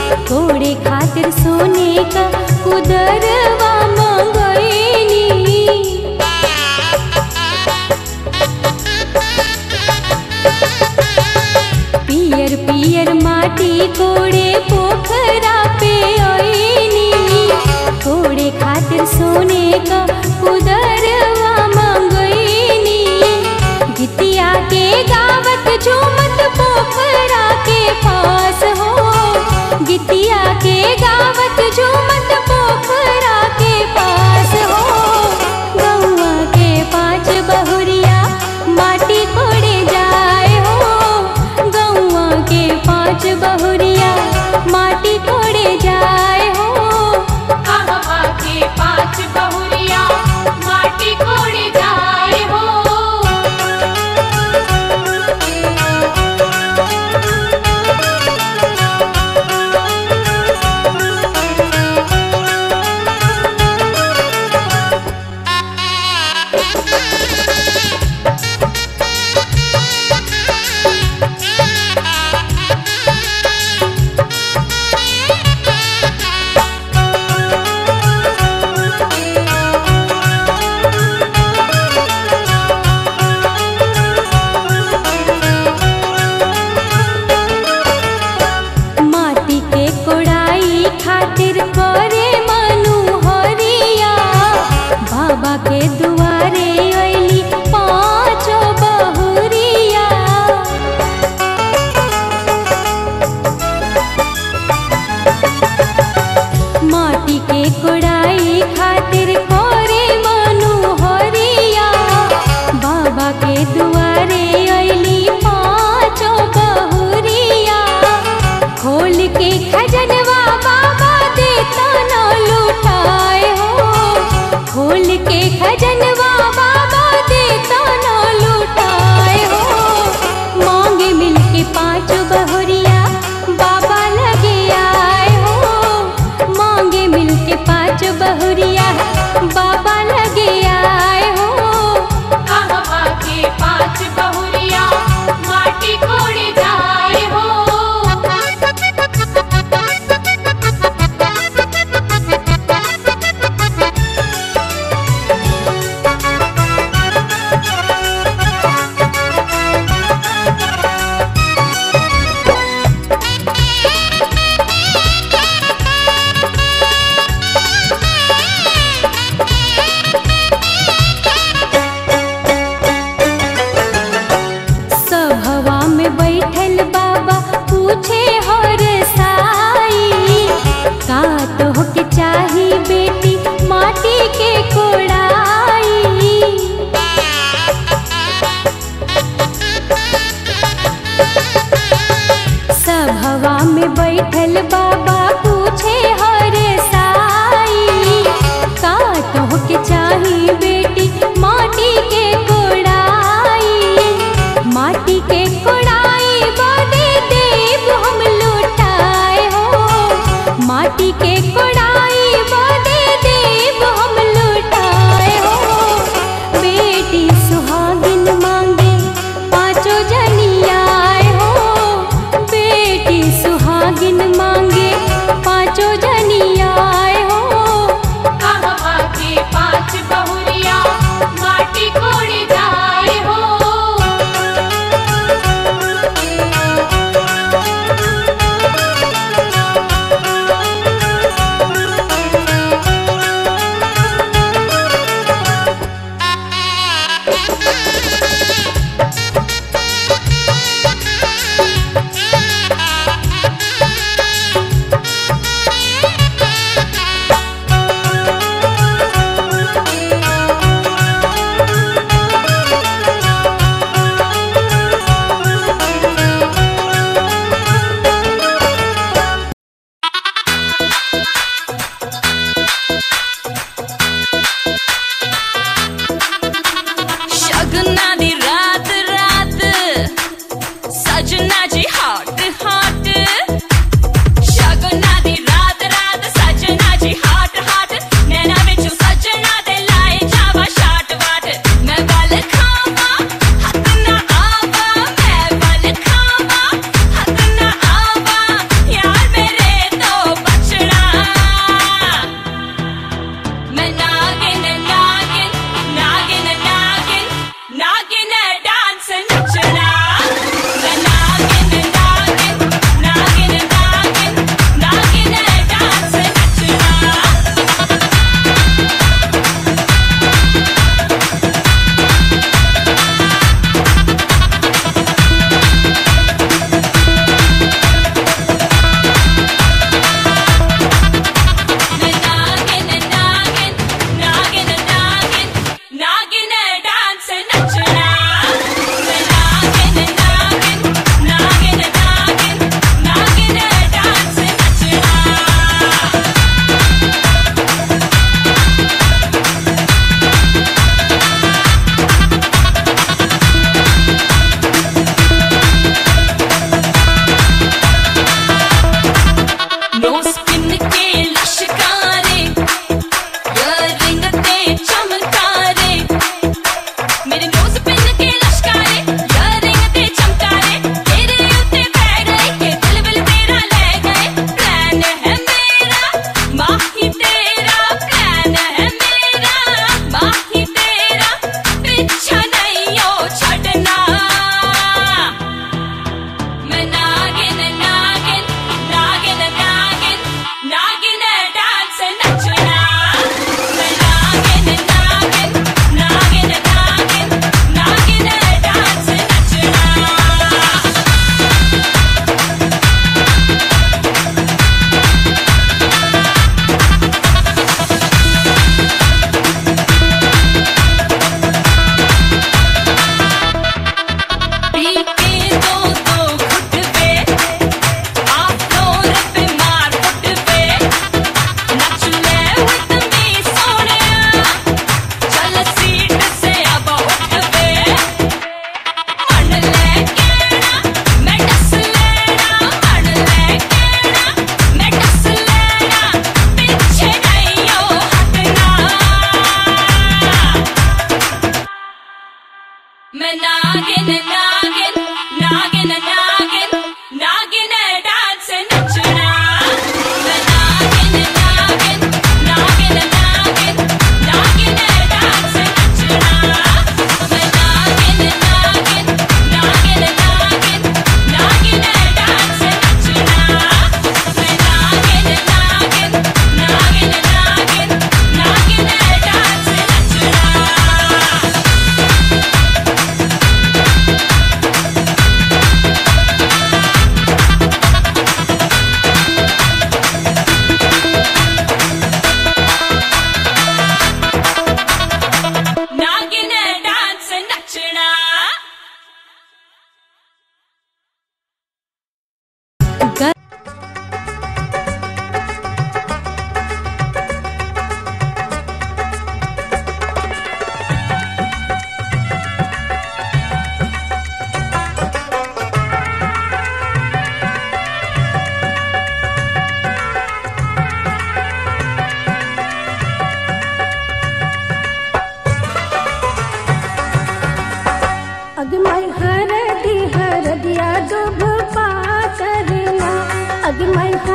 कोड़े खातिर सोने का कुदरवा मंगैनी। पियर पियर माटी कोड़े पोखरा पे आईनी। कोड़े खातिर सोने का कुदरवा मंगैनी। गीतिया के गावत झूमत पोखरा के पास हो। गीतिया के गावत झूमत पोखरा के पास हो। गौआ के 5 बहुरिया माटी कोड़े जाए हो। गौआ के 5 बहुरिया माटी कोड़े जाए हो। कहवा के 5 बहुरिया माटी कोड़े जाए हो। खातिर करे मनुहरिया बाबा के दुआरे अइली 5 बहुरिया। माटी के कोड़ाई खातिर करे मनुहरिया बाबा के दुआरे अइली 5 बहुरिया। खोल के खजनवा देता न लुटाए हो। खोल के खजनवा बाबा देता न लुटाए हो। मांगे मिल के 5 बहुरिया बाबा लगे आए हो। मांगे मिल के 5 बहुरिया बाबा लगे आए हो। कहवा के 5 बहुरिया माटी कोड़े जाए हो। बैठल बाबा पूछे हर साई का तो के चाही बेटी माटी के कोड़ाई। सभवा में बैठल बाबा पूछे हर साई का तो के चाही बेटी माटी के कोड़ाई। माटी के कोड़ाई बदे देव हम लुटाए हो। माटी के कोड़ाई बदे देव हम लुटाए हो। बेटी सुहागिन मांगे 5 जनियाए हो। बेटी सुहागिन मांगे 5 जनियाए हो। कहवा के 5 बहुरिया माटी कोड़े जाए हो।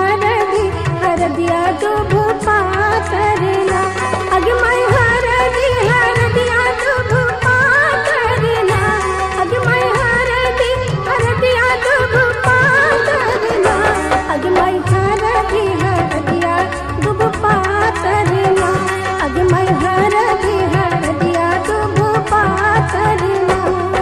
हरदी हरदिया दुभ पातरना अग मैं हरदी हरदिया दुभ पातरना अग मैं हरदी हरदिया दुभ पातरना अग मैं हरदी हरदिया दुभ पातरना अग मैं हरदी हरदिया दुभ पातरना।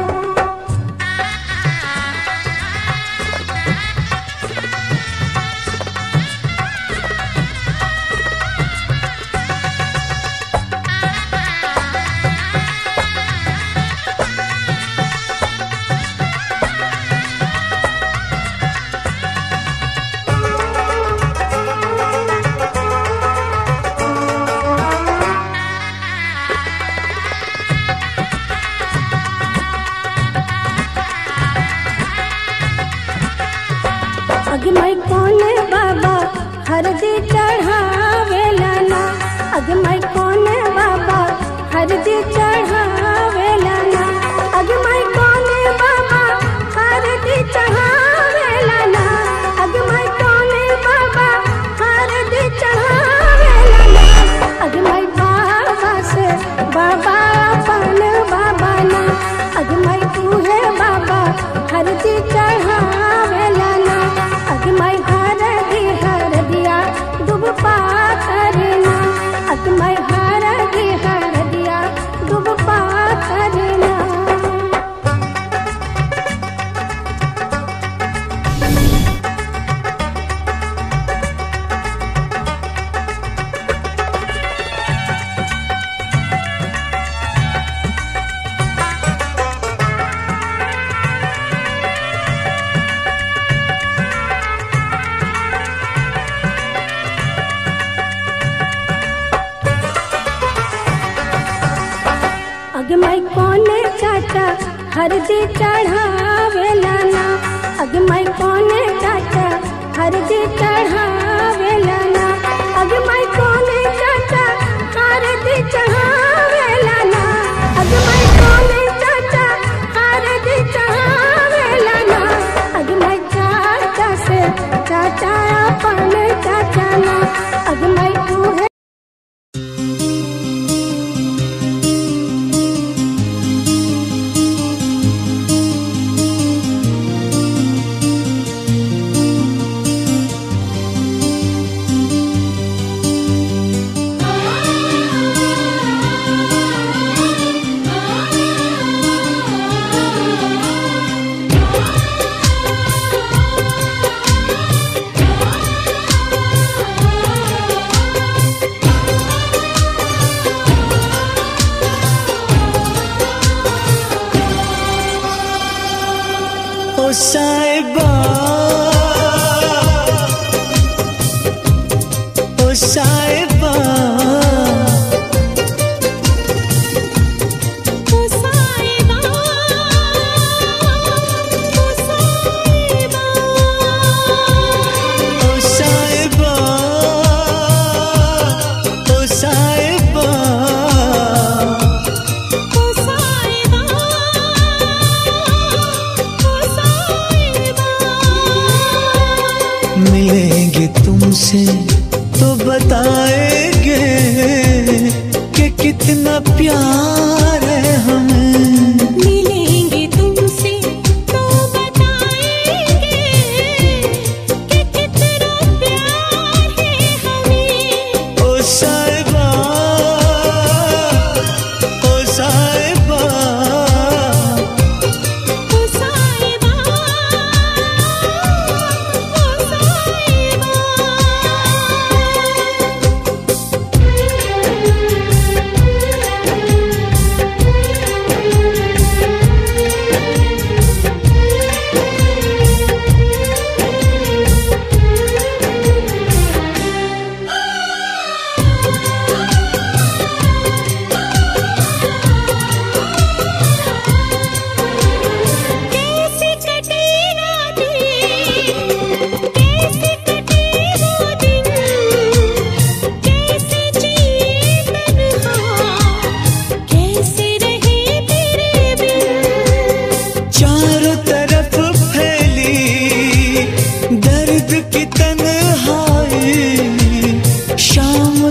अग मैं कौन बाबा हरदी चढ़ावेला ना अग मैं कौन बाबा हरदी चढ़ावेला ना अग मैं कौन बाबा हरदी चढ़ावेला ना अग मैं कौन बाबा हरदी चढ़ावेला ना अग मैं बाबा से बाबा अपन बाबा ना अग मैं तू है बाबा हरदी चढ़ावेला ना अग मैं हरदी हरदिया दुभ पातरना अग मैं हरदी हरदिया दुभ पातरना। अग मैं कौन चाचा हरदी चढ़ावेला ना अग मैं कौन चाचा हरदी चढ़ावेला ना अग मैं कौन चाचा हरदी चढ़ावेला ना अग मैं कौन चाचा हरदी चढ़ावेला ना अग मैं चाचा से चाचा अपन चाचा ना अग मैं तू है ओ साहिबा ओ साहिबा ओ साहिबा ओ साहिबा ओ साहिबा ओ साहिबा ओ साहिबा ओ साहिबा। मिलेंगे तुमसे तो बताएंगे कि कितना प्यार है हमें। मिलेंगे तुमसे तो बताएंगे कि कितना प्यार है हमें। ओ साहिबा ओ साहिबा ओ साहिबा ओ साहिबा।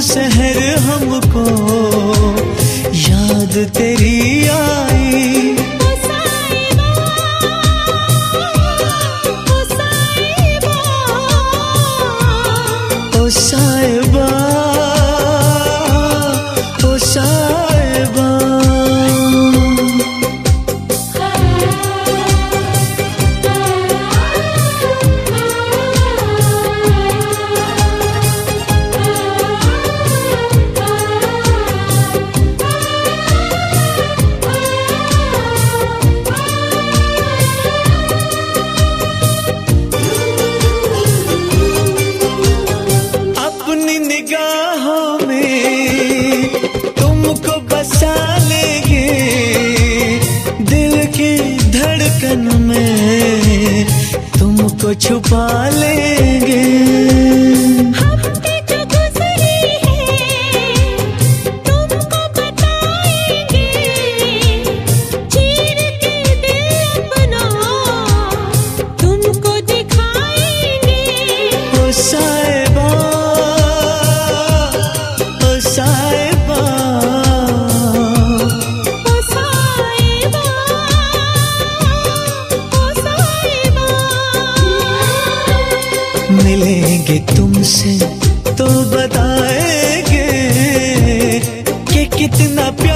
शहर हमको याद तेरी आई। ओ साहिबा, ओ साहिबा, ओ साहिबा, ओ साहिबा। अपनी निगाहों में तुमको बसा लेंगे, दिल की धड़कन में तुमको छुपा लेंगे। हमने जो गुज़री है तुमको बताएंगे, चीर के दिल अपना तुमको दिखाएंगे। ओ साहिबा, ओ साहिबा, ओ साहिबा, ओ साहिबा, मिलेंगे तुमसे तो बताएंगे कि कितना प्यार